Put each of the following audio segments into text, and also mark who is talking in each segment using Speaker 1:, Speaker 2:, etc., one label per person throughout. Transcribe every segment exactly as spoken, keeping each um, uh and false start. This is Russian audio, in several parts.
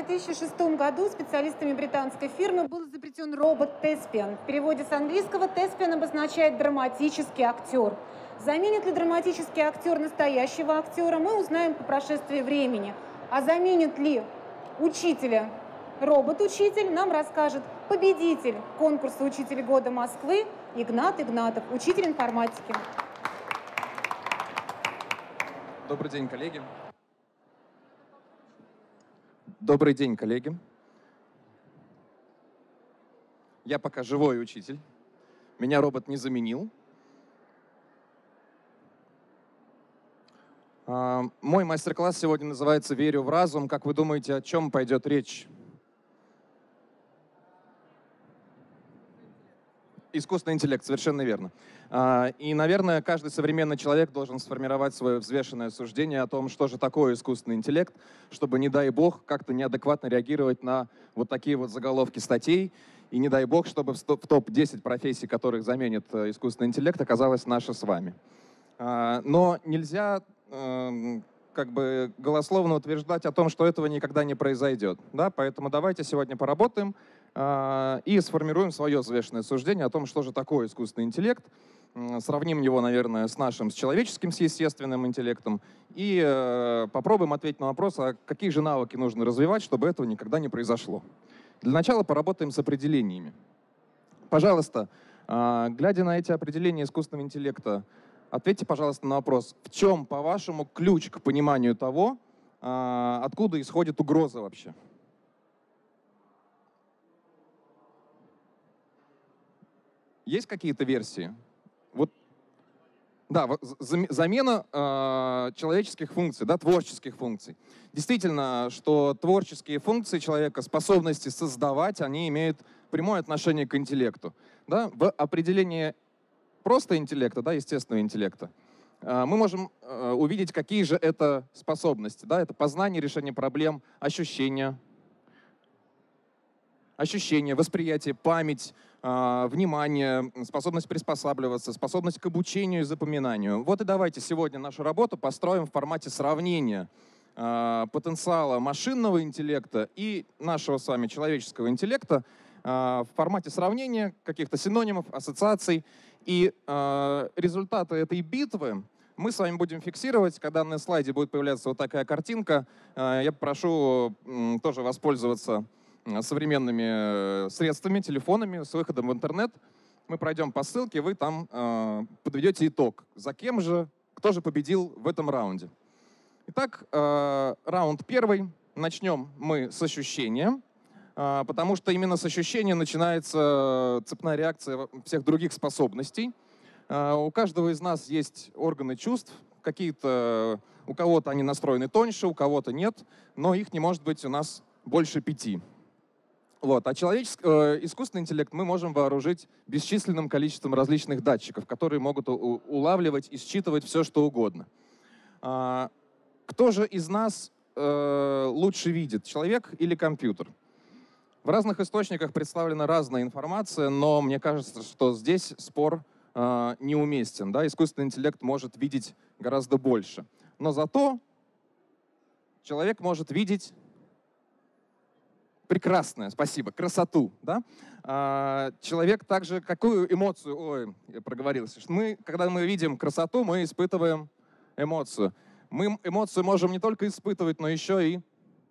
Speaker 1: две тысячи шестом году специалистами британской фирмы был изобретен робот Теспиан. В переводе с английского Теспиан обозначает «драматический актер». Заменит ли драматический актер настоящего актера, мы узнаем по прошествии времени. А заменит ли учителя робот-учитель, нам расскажет победитель конкурса «Учитель года Москвы» Игнат Игнатов, учитель информатики.
Speaker 2: Добрый день, коллеги. Добрый день, коллеги. Я пока живой учитель. Меня робот не заменил. Мой мастер-класс сегодня называется «Верю в разум». Как вы думаете, о чем пойдет речь? Искусственный интеллект, совершенно верно. И, наверное, каждый современный человек должен сформировать свое взвешенное суждение о том, что же такое искусственный интеллект, чтобы, не дай бог, как-то неадекватно реагировать на вот такие вот заголовки статей. И не дай бог, чтобы в топ десять профессий, которых заменит искусственный интеллект, оказалась наша с вами. Но нельзя как бы голословно утверждать о том, что этого никогда не произойдет. Да? Поэтому давайте сегодня поработаем э, и сформируем свое взвешенное суждение о том, что же такое искусственный интеллект. Сравним его, наверное, с нашим, с человеческим, с естественным интеллектом. И э, попробуем ответить на вопрос, а какие же навыки нужно развивать, чтобы этого никогда не произошло. Для начала поработаем с определениями. Пожалуйста, э, глядя на эти определения искусственного интеллекта, ответьте, пожалуйста, на вопрос, в чем, по-вашему, ключ к пониманию того, откуда исходит угроза вообще? Есть какие-то версии? Вот, да, замена э, человеческих функций, да, творческих функций. Действительно, что творческие функции человека, способности создавать, они имеют прямое отношение к интеллекту. Да? В определении просто интеллекта, да, естественного интеллекта, мы можем увидеть, какие же это способности. Да? Это познание, решение проблем, ощущения, ощущения, восприятие, память, внимание, способность приспосабливаться, способность к обучению и запоминанию. Вот и давайте сегодня нашу работу построим в формате сравнения потенциала машинного интеллекта и нашего с вами человеческого интеллекта в формате сравнения каких-то синонимов, ассоциаций. И э, результаты этой битвы мы с вами будем фиксировать. Когда на слайде будет появляться вот такая картинка, э, я попрошу э, тоже воспользоваться современными средствами, телефонами, с выходом в интернет. Мы пройдем по ссылке, вы там э, подведете итог. За кем же, кто же победил в этом раунде. Итак, э, раунд первый. Начнем мы с ощущения. Потому что именно с ощущения начинается цепная реакция всех других способностей. У каждого из нас есть органы чувств, какие-то, у кого-то они настроены тоньше, у кого-то нет, но их не может быть у нас больше пяти. Вот. А человеческий, э, искусственный интеллект мы можем вооружить бесчисленным количеством различных датчиков, которые могут у, улавливать и считывать все, что угодно. А, кто же из нас э, лучше видит, человек или компьютер? В разных источниках представлена разная информация, но мне кажется, что здесь спор э, неуместен. Да? Искусственный интеллект может видеть гораздо больше. Но зато человек может видеть прекрасное, спасибо, красоту. Да? А, человек также какую эмоцию, ой, я проговорился, что мы, когда мы видим красоту, мы испытываем эмоцию. Мы эмоцию можем не только испытывать, но еще и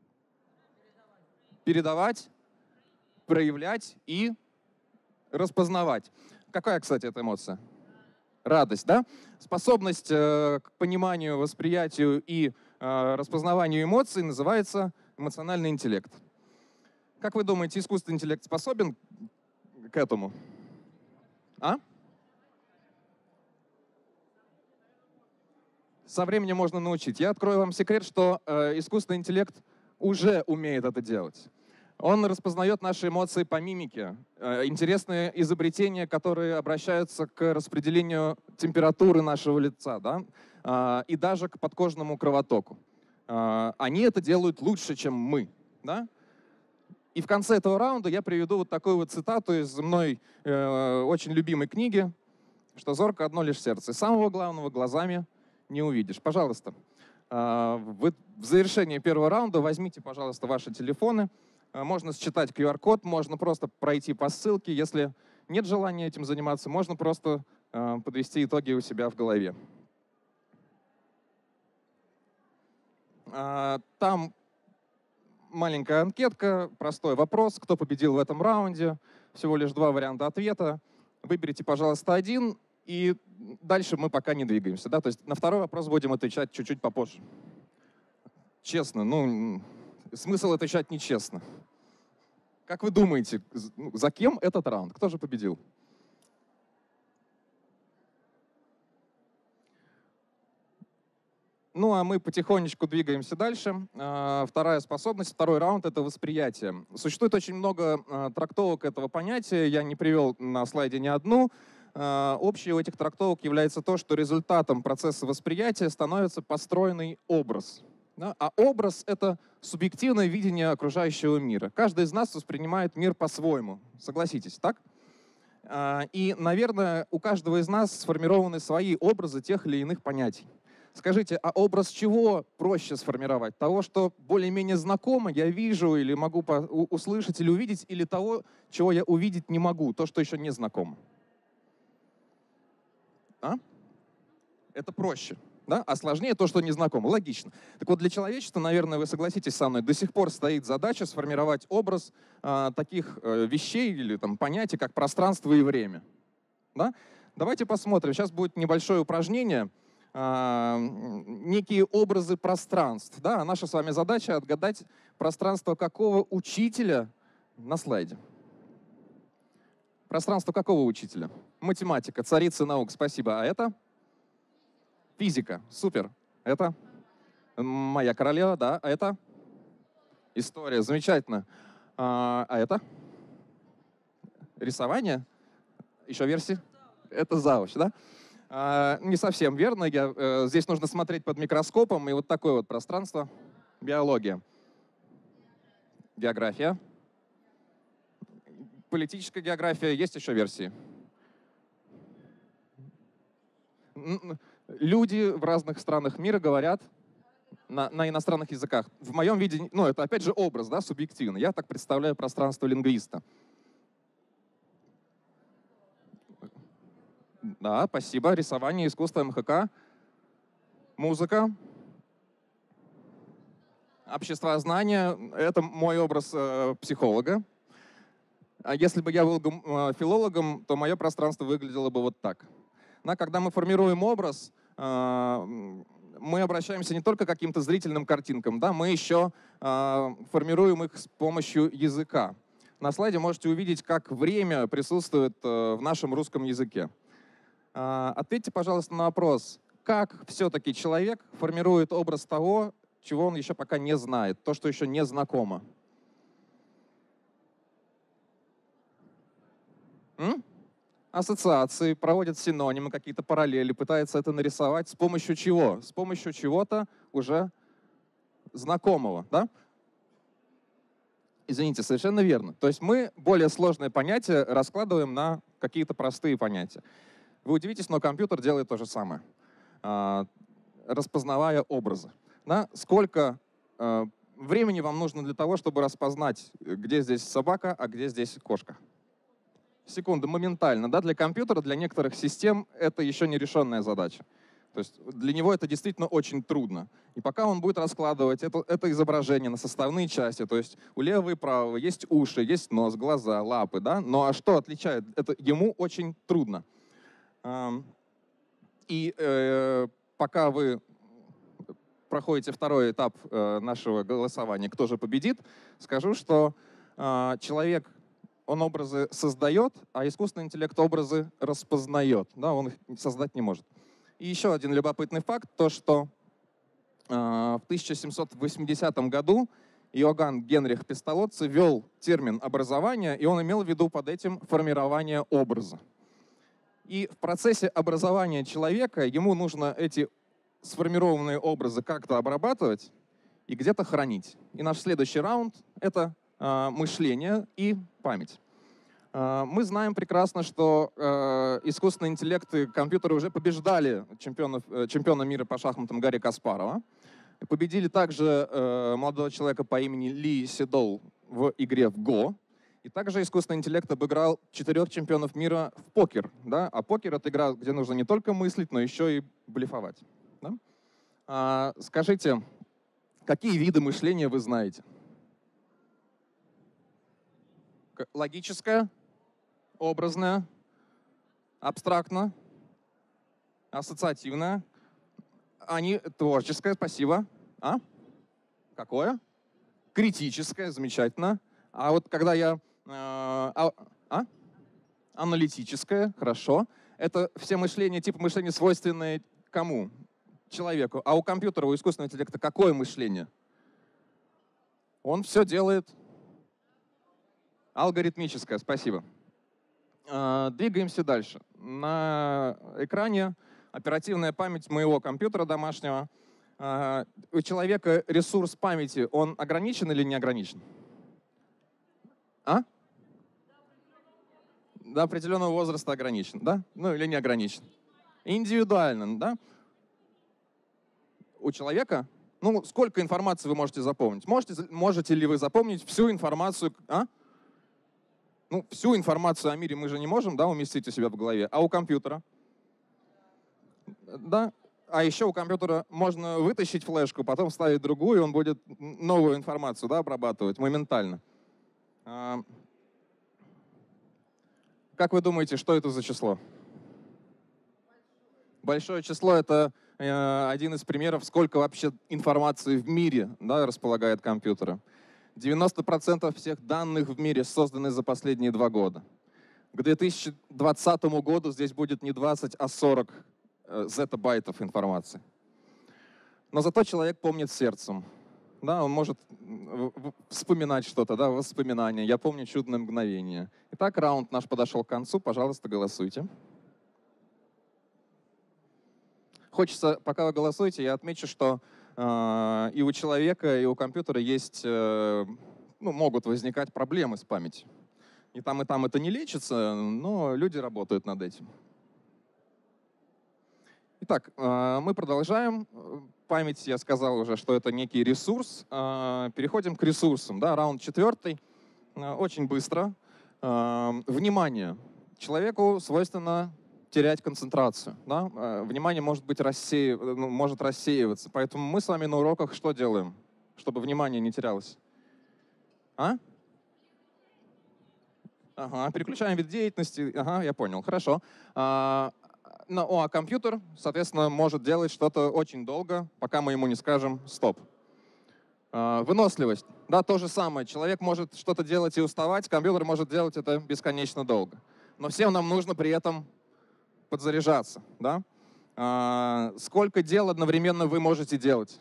Speaker 2: передавать, проявлять и распознавать. Какая, кстати, эта эмоция? Радость, да? Способность э, к пониманию, восприятию и э, распознаванию эмоций называется эмоциональный интеллект. Как вы думаете, искусственный интеллект способен к этому? А? Со временем можно научить. Я открою вам секрет, что э, искусственный интеллект уже умеет это делать. Он распознает наши эмоции по мимике. Интересные изобретения, которые обращаются к распределению температуры нашего лица, да? И даже к подкожному кровотоку. Они это делают лучше, чем мы. Да? И в конце этого раунда я приведу вот такую вот цитату из мной э, очень любимой книги, что зорко одно лишь сердце. Самого главного глазами не увидишь. Пожалуйста. В завершении первого раунда возьмите, пожалуйста, ваши телефоны. Можно считать ку ар код, можно просто пройти по ссылке. Если нет желания этим заниматься, можно просто подвести итоги у себя в голове. Там маленькая анкетка, простой вопрос, кто победил в этом раунде. Всего лишь два варианта ответа. Выберите, пожалуйста, один, и дальше мы пока не двигаемся. Да? То есть на второй вопрос будем отвечать чуть-чуть попозже. Честно, ну, смысл отвечать нечестно. Как вы думаете, за кем этот раунд? Кто же победил? Ну, а мы потихонечку двигаемся дальше. Вторая способность, второй раунд — это восприятие. Существует очень много трактовок этого понятия. Я не привел на слайде ни одну. Общее у этих трактовок является то, что результатом процесса восприятия становится построенный образ. А образ — это субъективное видение окружающего мира. Каждый из нас воспринимает мир по-своему. Согласитесь, так? И, наверное, у каждого из нас сформированы свои образы тех или иных понятий. Скажите, а образ чего проще сформировать? Того, что более-менее знакомо, я вижу или могу услышать или увидеть, или того, чего я увидеть не могу, то, что еще не знакомо? А? Это проще. Да? А сложнее то, что не знакомо. Логично. Так вот, для человечества, наверное, вы согласитесь со мной, до сих пор стоит задача сформировать образ а, таких а, вещей или там, понятий, как пространство и время. Да? Давайте посмотрим. Сейчас будет небольшое упражнение. А, некие образы пространств. Да? А наша с вами задача — отгадать пространство какого учителя на слайде. Пространство какого учителя? Математика, царица наук, спасибо. А это? Физика, супер. Это? Моя королева, да. А это? История, замечательно. А, а это? Рисование? Еще версии? Это завуч, да? А, не совсем верно. Я, э, здесь нужно смотреть под микроскопом, и вот такое вот пространство. Биология. География. Политическая география. Есть еще версии? Люди в разных странах мира говорят на, на иностранных языках. В моем видении, ну, это опять же образ, да, субъективно. Я так представляю пространство лингвиста. Да, спасибо. Рисование, искусство, эм ха ка, музыка, обществознание. Это мой образ э, психолога. А если бы я был э, филологом, то мое пространство выглядело бы вот так. Но когда мы формируем образ, э, мы обращаемся не только к каким-то зрительным картинкам, да, мы еще э, формируем их с помощью языка. На слайде можете увидеть, как время присутствует э, в нашем русском языке. Ответьте, пожалуйста, на вопрос, как все-таки человек формирует образ того, чего он еще пока не знает, то, что еще не знакомо. М? Ассоциации, проводят синонимы, какие-то параллели, пытается это нарисовать. С помощью чего? С помощью чего-то уже знакомого, да? Извините, совершенно верно. То есть мы более сложные понятия раскладываем на какие-то простые понятия. Вы удивитесь, но компьютер делает то же самое, распознавая образы. Да? Сколько времени вам нужно для того, чтобы распознать, где здесь собака, а где здесь кошка? Секунды, моментально. Да? Для компьютера, для некоторых систем это еще не решенная задача. То есть для него это действительно очень трудно. И пока он будет раскладывать это, это изображение на составные части, то есть у левого и правого есть уши, есть нос, глаза, лапы, да? Ну а что отличает? Это ему очень трудно. И э, пока вы проходите второй этап э, нашего голосования, кто же победит, скажу, что э, человек, он образы создает, а искусственный интеллект образы распознает. Да, он их создать не может. И еще один любопытный факт, то что э, в тысяча семьсот восьмидесятом году Иоганн Генрих Песталоцци ввел термин «образование», и он имел в виду под этим формирование образа. И в процессе образования человека ему нужно эти сформированные образы как-то обрабатывать и где-то хранить. И наш следующий раунд — это э, мышление и память. Э, мы знаем прекрасно, что э, искусственные интеллекты, компьютеры уже побеждали чемпионов, э, чемпиона мира по шахматам Гарри Каспарова. Победили также э, молодого человека по имени Ли Седол в игре в Го. И также искусственный интеллект обыграл четырех чемпионов мира в покер. Да? А покер — это игра, где нужно не только мыслить, но еще и блефовать. Да? А, скажите, какие виды мышления вы знаете? Логическое, образное, абстрактно, ассоциативное. Они творческое, спасибо. А? Какое? Критическое, замечательно. А вот когда я... Э, а, а? Аналитическое, хорошо. Это все мышления, типы мышления свойственные кому? Человеку. А у компьютера, у искусственного интеллекта какое мышление? Он все делает алгоритмическое, спасибо. Э, двигаемся дальше. На экране оперативная память моего компьютера домашнего. Э, у человека ресурс памяти, он ограничен или не ограничен? А? До определенного возраста ограничен, да? Ну или не ограничен? Индивидуально, да? У человека, ну, сколько информации вы можете запомнить? Можете, можете ли вы запомнить всю информацию, а? Ну, всю информацию о мире мы же не можем, да, уместить у себя в голове. А у компьютера? Да? А еще у компьютера можно вытащить флешку, потом вставить другую, и он будет новую информацию, да, обрабатывать моментально. Как вы думаете, что это за число? Большое число — это э, один из примеров, сколько вообще информации в мире, да, располагает компьютеры. девяносто процентов всех данных в мире созданы за последние два года. К две тысячи двадцатому году здесь будет не двадцать, а сорок э, зеттабайтов информации. Но зато человек помнит сердцем. Да, он может вспоминать что-то, да, воспоминания. Я помню чудное мгновение. Итак, раунд наш подошел к концу. Пожалуйста, голосуйте. Хочется, пока вы голосуете, я отмечу, что э, и у человека, и у компьютера есть, э, ну, могут возникать проблемы с памятью. И там, и там это не лечится, но люди работают над этим. Итак, э, мы продолжаем. Память, я сказал уже, что это некий ресурс. Э, переходим к ресурсам. Да, раунд четвертый. Э, очень быстро. Э, внимание. Человеку свойственно терять концентрацию. Да? Внимание может, быть рассеив... ну, может рассеиваться. Поэтому мы с вами на уроках что делаем, чтобы внимание не терялось? А? Ага, переключаем вид деятельности. Ага, я понял. Хорошо. А, ну, а компьютер, соответственно, может делать что-то очень долго, пока мы ему не скажем «стоп». А, выносливость. Да, то же самое. Человек может что-то делать и уставать, компьютер может делать это бесконечно долго. Но всем нам нужно при этом подзаряжаться. Да? А, сколько дел одновременно вы можете делать?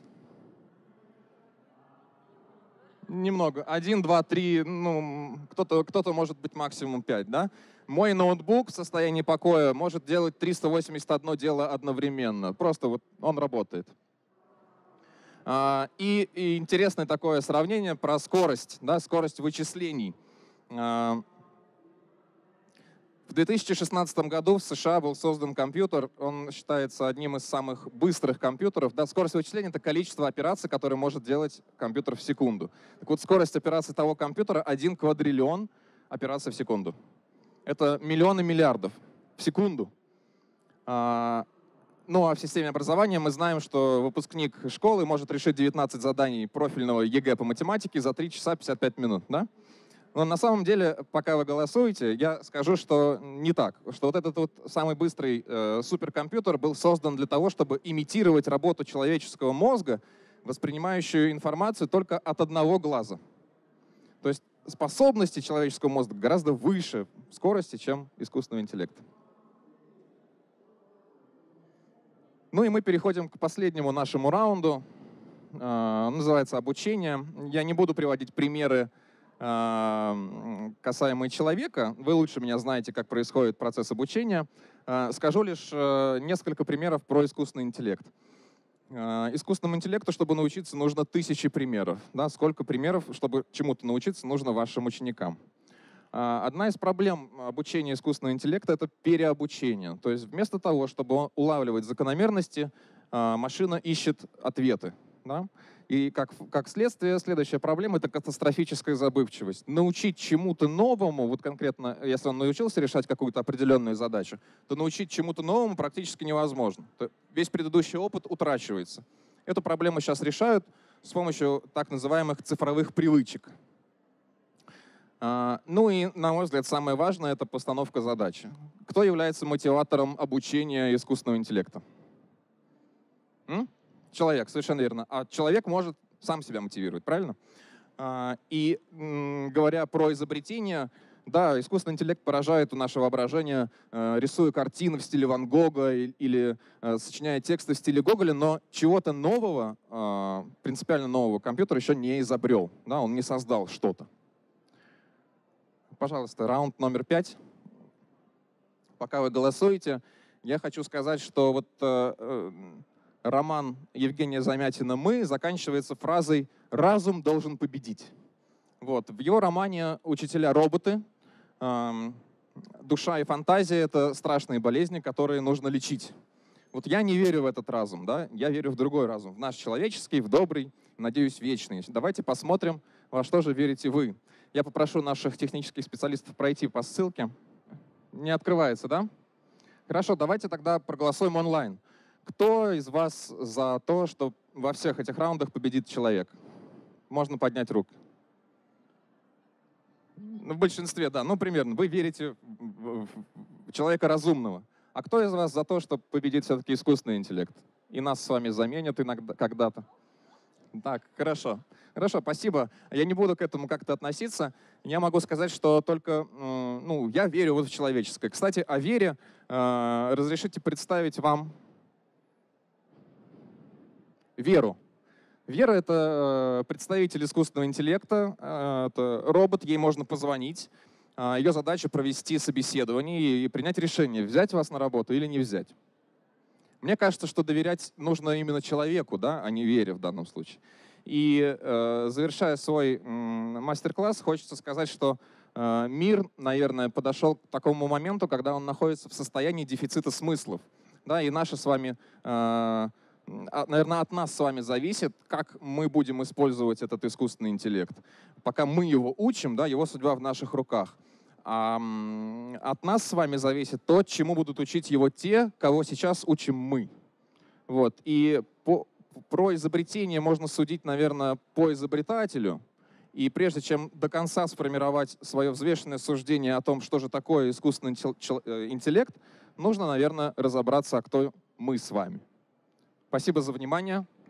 Speaker 2: Немного. Один, два, три, ну, кто-то кто-то может быть максимум пять. Да? Мой ноутбук в состоянии покоя может делать триста восемьдесят одно дело одновременно. Просто вот он работает. А, и, и интересное такое сравнение про скорость, да, скорость вычислений. А, В две тысячи шестнадцатом году в США был создан компьютер, он считается одним из самых быстрых компьютеров. Да, скорость вычисления — это количество операций, которые может делать компьютер в секунду. Так вот, скорость операций того компьютера — один квадриллион операций в секунду. Это миллионы миллиардов в секунду. А, ну а в системе образования мы знаем, что выпускник школы может решить девятнадцать заданий профильного ЕГЭ по математике за три часа пятьдесят пять минут. Да? Но на самом деле, пока вы голосуете, я скажу, что не так. Что вот этот вот самый быстрый э, суперкомпьютер был создан для того, чтобы имитировать работу человеческого мозга, воспринимающую информацию только от одного глаза. То есть способности человеческого мозга гораздо выше скорости, чем искусственного интеллекта. Ну и мы переходим к последнему нашему раунду. Э, он называется «Обучение». Я не буду приводить примеры касаемые человека. Вы лучше меня знаете, как происходит процесс обучения. Скажу лишь несколько примеров про искусственный интеллект. Искусственному интеллекту, чтобы научиться, нужно тысячи примеров. Да? Сколько примеров, чтобы чему-то научиться, нужно вашим ученикам. Одна из проблем обучения искусственного интеллекта — это переобучение. То есть вместо того, чтобы улавливать закономерности, машина ищет ответы. Да? И как, как следствие, следующая проблема — это катастрофическая забывчивость. Научить чему-то новому, вот конкретно, если он научился решать какую-то определенную задачу, то научить чему-то новому практически невозможно. То весь предыдущий опыт утрачивается. Эту проблему сейчас решают с помощью так называемых цифровых привычек. А, ну и, на мой взгляд, самое важное — это постановка задачи. Кто является мотиватором обучения искусственного интеллекта? М? Человек, совершенно верно. А человек может сам себя мотивировать, правильно? А, и говоря про изобретение, да, искусственный интеллект поражает наше воображение, э, рисуя картины в стиле Ван Гога или, или э, сочиняя тексты в стиле Гоголя, но чего-то нового, э, принципиально нового компьютер еще не изобрел, да, он не создал что-то. Пожалуйста, раунд номер пять. Пока вы голосуете, я хочу сказать, что вот э, роман Евгения Замятина «Мы» заканчивается фразой «разум должен победить». Вот. В его романе учителя-роботы, э, душа и фантазия — это страшные болезни, которые нужно лечить. Вот я не верю в этот разум, да? Я верю в другой разум, в наш человеческий, в добрый, надеюсь, вечный. Давайте посмотрим, во что же верите вы. Я попрошу наших технических специалистов пройти по ссылке. Не открывается, да? Хорошо, давайте тогда проголосуем онлайн. Кто из вас за то, что во всех этих раундах победит человек? Можно поднять руку. Ну, в большинстве, да. Ну, примерно. Вы верите в человека разумного. А кто из вас за то, что победит все-таки искусственный интеллект? И нас с вами заменят иногда, когда-то? Так, хорошо. Хорошо, спасибо. Я не буду к этому как-то относиться. Я могу сказать, что только, ну, я верю вот в человеческое. Кстати, о вере э, разрешите представить вам Веру. Вера — это представитель искусственного интеллекта, э, это робот, ей можно позвонить. Э, ее задача — провести собеседование и принять решение, взять вас на работу или не взять. Мне кажется, что доверять нужно именно человеку, да, а не Вере в данном случае. И э, завершая свой э, мастер-класс, хочется сказать, что э, мир, наверное, подошел к такому моменту, когда он находится в состоянии дефицита смыслов. Да, и наши с вами, э, наверное, от нас с вами зависит, как мы будем использовать этот искусственный интеллект. Пока мы его учим, да, его судьба в наших руках. А от нас с вами зависит то, чему будут учить его те, кого сейчас учим мы. Вот. И по, про изобретение можно судить, наверное, по изобретателю. И прежде чем до конца сформировать свое взвешенное суждение о том, что же такое искусственный интеллект, нужно, наверное, разобраться, а кто мы с вами. Спасибо за внимание.